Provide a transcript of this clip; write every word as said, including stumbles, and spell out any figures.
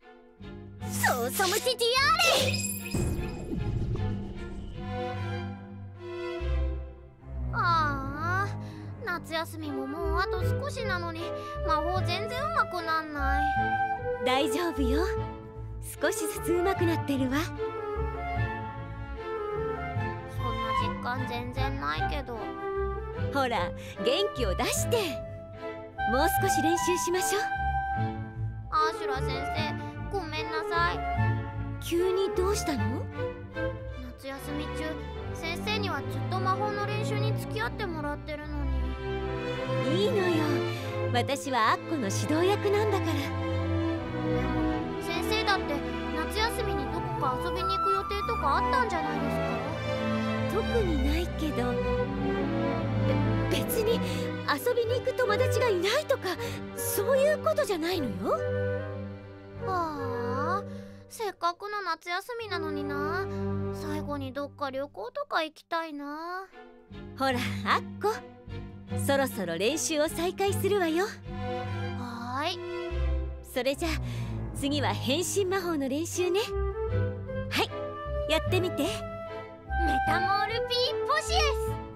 そうそむしティアーレ。ああ、夏休みももうあと少しなのに魔法全然うまくなんない。 大丈夫よ、少しずつうまくなってるわ。 そんな実感全然ないけど。 ほら、元気を出して。もう少し練習しましょう。 アーシュラ先生、ごめんなさい。 急にどうしたの？ 夏休み中、先生にはずっと魔法の練習に付き合ってもらってるのに。 いいのよ、私はアッコの指導役なんだから。 でも先生だって夏休みにどこか遊びに行く予定とかあったんじゃないですか？ 特にないけど、べ別に遊びに行く友達がいないとかそういうことじゃないのよ。 はあ、せっかくの夏休みなのにな。最後にどっか旅行とか行きたいな。 ほらアッコ、そろそろ練習を再開するわよ。 はーい。 それじゃあ次は変身魔法の練習ね。はい、やってみて。 メタモールピーポシエス。